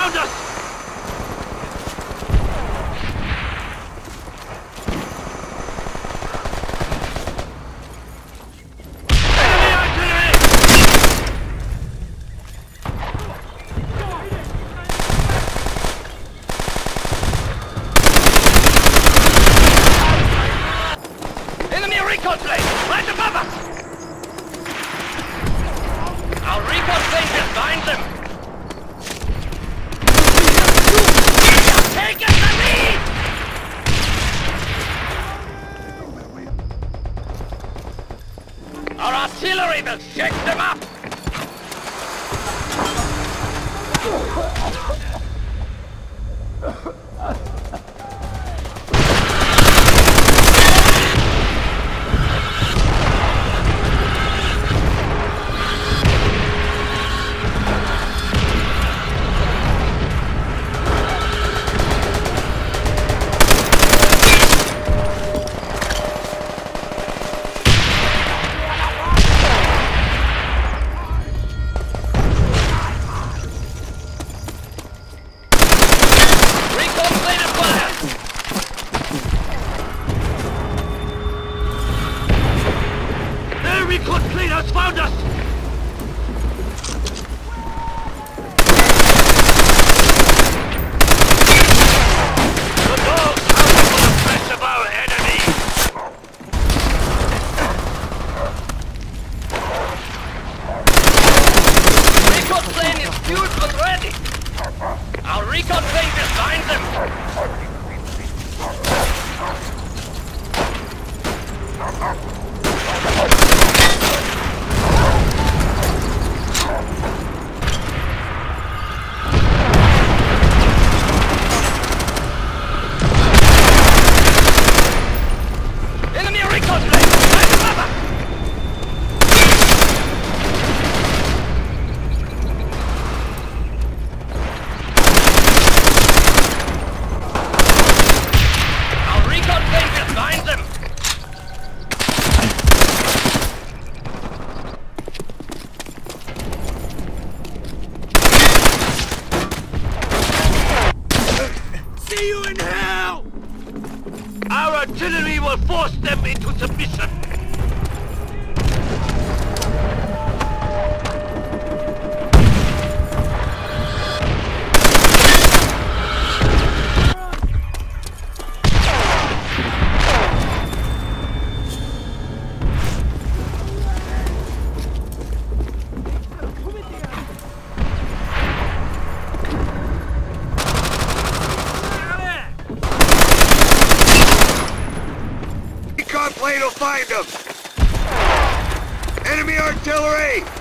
found us! Enemy artillery! Enemy recon plane! Right above us! Our recon plane will find them! Taken the lead! Our artillery will shake them up! Recon plane has found us! The dogs have the press of our enemy! Recon plane is fueled and ready! Our recon plane will find them! See you in hell! Our artillery will force them into submission! Plane will find them! Enemy artillery!